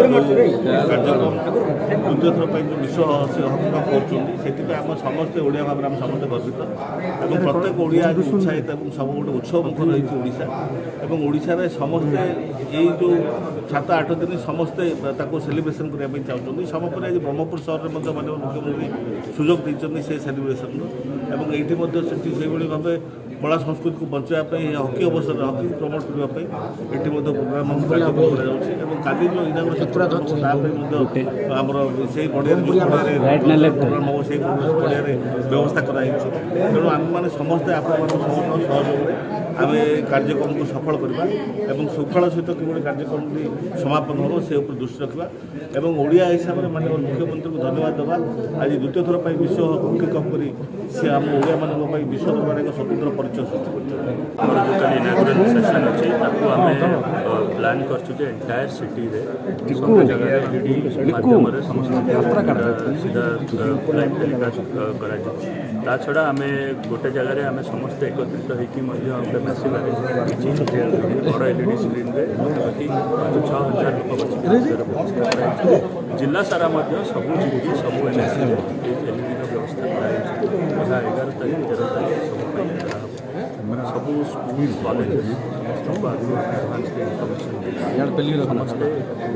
କାର୍ଯ୍ୟକ୍ରମ ଦ୍ୱିତୀୟ ଥର ପାଇଁ ଯେଉଁ ବିଶ୍ୱ ହକି କପ୍ କରୁଛନ୍ତି ସେଥିପାଇଁ ଆମେ ସମସ୍ତେ ଓଡ଼ିଆ ଭାବରେ ଆମେ ସମସ୍ତେ ଗର୍ବିତ ଏବଂ ପ୍ରତ୍ୟେକ ଓଡ଼ିଆ ଆଜି ଉତ୍ସାହିତ ଏବଂ ସବୁ ଗୋଟେ ଉତ୍ସବ ମୁଖର ରହିଛି ଓଡ଼ିଶା ଏବଂ ଓଡ଼ିଶାରେ ସମସ୍ତେ ଏଇ ଯେଉଁ 7-8 ଦିନ ସମସ୍ତେ ତାକୁ ସେଲିବ୍ରେସନ୍ କରିବା ପାଇଁ ଚାହୁଁଛନ୍ତି ସମପରେ ଆଜି ବ୍ରହ୍ମପୁର ସହରରେ ମଧ୍ୟ ମାननीय ମୁଖ୍ୟମନ୍ତ୍ରୀ ସୁଯୋଗ ଦେଇଛନ୍ତି ସେ ସେଲିବ୍ରେସନ୍ର ଏବଂ ଏଇଠି ମଧ୍ୟ ସେଠି ସେଇଭଳି ଭାବେ କଳା ସଂସ୍କୃତିକୁ ବଞ୍ଚାଇବା ପାଇଁ ହକି ଅବସରରେ ହକି ପ୍ରମୋଟ କରିବା ପାଇଁ ଏଠି ମଧ୍ୟ ପ୍ରୋଗ୍ରାମ କାର୍ଯ୍ୟକ୍ରମ କରାଯାଉଛି ଏବଂ କାଲି ଯେଉଁ ଇନାଗୁରେସନ୍ ତା ପାଇଁ ମଧ୍ୟ ଆମର ସେଇ ପଡ଼ିଆରେ ପ୍ରୋଗ୍ରାମ ହେବ ସେଇ ପଡ଼ିଆରେ ବ୍ୟବସ୍ଥା କରାଯାଇଛି ତେଣୁ ଆମେମାନେ ସମସ୍ତେ ଆପଣମାନଙ୍କ ସହଯୋଗରେ ଆମେ କାର୍ଯ୍ୟକ୍ରମକୁ ସଫଳ କରିବା ଏବଂ ଶୃଙ୍ଖଳ ସହିତ କିଭଳି କାର୍ଯ୍ୟକ୍ରମଟି ସମାପନ ହେବ ସେ ଉପରେ ଦୃଷ୍ଟି ରଖିବା ଏବଂ ଓଡ଼ିଆ ହିସାବରେ ମାननीय ମୁଖ୍ୟମନ୍ତ୍ରୀଙ୍କୁ ଧନ୍ୟବାଦ ଦେବା ଆଜି ଦ୍ୱିତୀୟ ଥର ପାଇଁ ବିଶ୍ୱ ହକି କପ୍ କରି ସେ ଆମ ଓଡ଼ିଆମାନଙ୍କ ପାଇଁ ବିଶ୍ୱ ଦରବାରରେ ଏକ ସ୍ୱତନ୍ତ୍ର ପରିଚୟ ସୃଷ୍ଟି କରିଛନ୍ତି। ଆମର ଯେତେବେଳେ ଇନାଗୁରେସନ୍ ସେସନ୍ ଅଛି ତାକୁ ଆମେ ପ୍ଲାନ୍ କରିଛୁ ଯେ ଏଣ୍ଟାୟାର ସିଟିରେ ସବୁ ଜାଗାରେ LED ମାଧ୍ୟମରେ ସମସ୍ତଙ୍କୁ ସିଧା ଲାଇଭ୍ ଟେଲିକାଷ୍ଟ କରାଯିବ। ତା ଛଡ଼ା ଆମେ ଗୋଟେ ଜାଗାରେ ଆମେ ସମସ୍ତେ ଏକତ୍ରିତ ହେଇକି ମଧ୍ୟ ଗୋଟେ ମେସିନ୍ ଆରେଞ୍ଜ କରିଛି ବଡ଼ LED ସ୍କ୍ରିନ୍ରେ ପାଖାପାଖି 5,000-6,000 ଲୋକ ବସିକି ବ୍ୟବସ୍ଥା କରାଯାଇଛି। ଜିଲ୍ଲା ସାରା ମଧ୍ୟ ସବୁ ଜିପି ସବୁ ଏନ୍ଏସିରେ LEDର ବ୍ୟବସ୍ଥା କରାଯାଇଛି। ଏହା 11 ତାରିଖ 13 ତାରିଖ ସବୁ ପାଇଁ କରାହେବ। ସବୁ ସ୍କୁଲ କଲେଜ ସମସ୍ତଙ୍କୁ ଆଗରୁ ଆଡ଼ଭାନ୍ସ ଇନଫର୍ମେସନ୍ ସମସ୍ତେ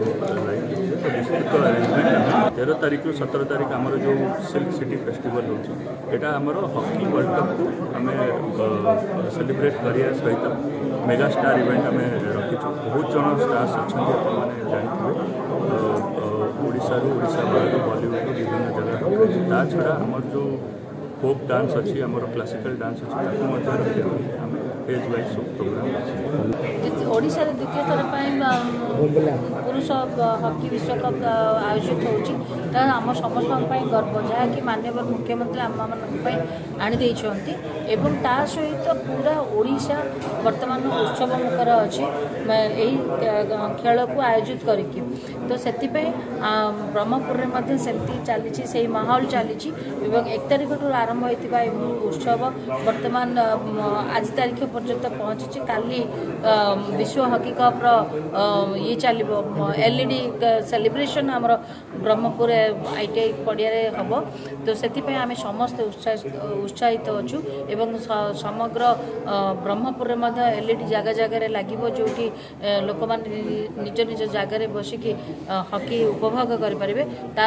ବିସ୍ତୃତ ଆରେଞ୍ଜମେଣ୍ଟ 13 ତାରିଖରୁ 17 ତାରିଖ ଆମର ଯେଉଁ ସିଲ୍କ ସିଟି ଫେଷ୍ଟିଭାଲ୍ ହେଉଛି ଏଇଟା ଆମର ହକି ୱାର୍ଲଡ କପ୍କୁ ଆମେ ସେଲିବ୍ରେଟ୍ କରିବା ସହିତ ମେଗା ଷ୍ଟାର୍ ଇଭେଣ୍ଟ ଆମେ ରଖିଛୁ। ବହୁତ ଜଣ ଷ୍ଟାର୍ସ ଅଛନ୍ତି ଆପଣମାନେ ଜାଣିଥିବେ ଓଡ଼ିଶାରୁ ଓଡ଼ିଶା ବାହାରୁ ବଲିଉଡ଼ରୁ ବିଭିନ୍ନ ଜାଗାରୁ ରଖାଯାଇଛି। ତା ଛଡ଼ା ଆମର ଯେଉଁ ଫୋକ୍ ଡାନ୍ସ ଅଛି ଆମର କ୍ଲାସିକାଲ ଡାନ୍ସ ଅଛି ତାକୁ ମଧ୍ୟ ରଖିବା ଆମେ ଏଜ୍ ୱାଇଜ୍ ସବୁ ପ୍ରୋଗ୍ରାମ୍ ଅଛି। ଓଡ଼ିଶାରେ ଦ୍ୱିତୀୟ ଥର ପାଇଁ ପୁରୁଷ ହକି ବିଶ୍ୱକପ୍ ଆୟୋଜିତ ହେଉଛି ତାହା ଆମ ସମସ୍ତଙ୍କ ପାଇଁ ଗର୍ବ ଯାହାକି ମାନ୍ୟବର ମୁଖ୍ୟମନ୍ତ୍ରୀ ଆମମାନଙ୍କ ପାଇଁ ଆଣିଦେଇଛନ୍ତି ଏବଂ ତା ସହିତ ପୁରା ଓଡ଼ିଶା ବର୍ତ୍ତମାନ ଉତ୍ସବ ମୁଖର ଅଛି ଏହି ଖେଳକୁ ଆୟୋଜିତ କରିକି ତ ସେଥିପାଇଁ ବ୍ରହ୍ମପୁରରେ ମଧ୍ୟ ସେମିତି ଚାଲିଛି ସେଇ ମାହୋଲ ଚାଲିଛି ଏବଂ 1 ତାରିଖରୁ ଆରମ୍ଭ ହୋଇଥିବା ଏହି ଉତ୍ସବ ବର୍ତ୍ତମାନ ଆଜି ତାରିଖ ପର୍ଯ୍ୟନ୍ତ ପହଞ୍ଚିଛି। କାଲି विश्व हकी कप्र ये चलो LED सेलिब्रेशन आमर ब्रह्मपुर ITI पड़िया हम तो से आम समस्ते उत्साहित अच्छु एवं समग्र ब्रह्मपुर LED जगह जगह लगे जो लोक निज निज जगार बसिकी हकी उपभोग करेंगे।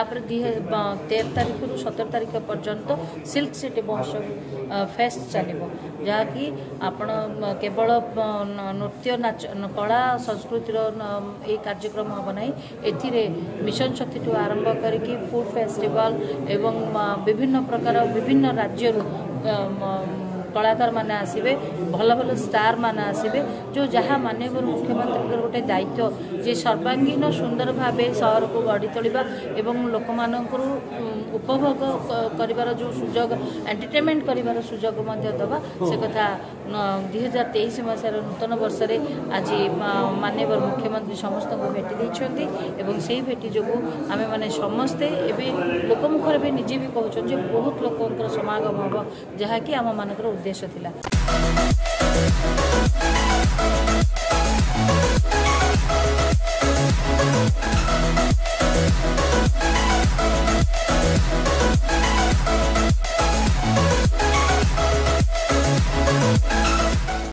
13 तारीख रु 17 तारीख पर्यंत सिल्क सिटी महोत्सव फेस्ट चलो जहाँकि आपण केवल नृत्य नाच कला संस्कृतिर ये कार्यक्रम हम ना ए मिशन शक्ति ठू आरंभ करके फूड फेस्टिवल एवं विभिन्न प्रकार विभिन्न राज्य कलाकार माने आसबे भल भल स्टार माने आसबे जो जहाँ माननीय मुख्यमंत्री गोटे दायित्व जे सर्वांगीन सुंदर भाव सहर को गढ़ी तोलिबा एवं लोक मानकर उपभोग करिवार जो सुजोग एंटरटेनमेंट करिवार सुजोग मध्य दबा से कथा 2023 मसीहार नूतन वर्ष रे आज माननीय मुख्यमंत्री समस्त को भेटी देइछंती एवं से भेटी जो आमे माने समस्ते एबे लोकमुखर भी निजे भी कहउछन जे बहुत लोकंकर समागम हम जहाँ कि आम मानकर उद्देश्य थिला।